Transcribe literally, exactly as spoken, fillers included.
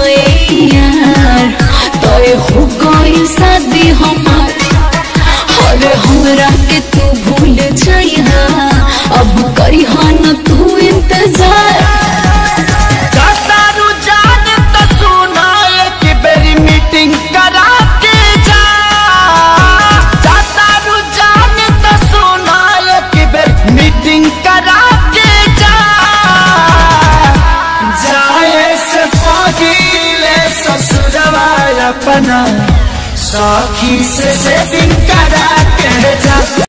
यार तोय हो गई शादी हमार। अरे हमरा के तू भूल जाइहा अब करिहा न तू इंतजार। जातारू जान त सुना एक बेरी मीटिंग करा के जा। जातारू जान त सुना एक बेरी मीटिंग करा के जा। जाए से पहिले ससुरवा अपना साखी से सेटिंग करा के जा।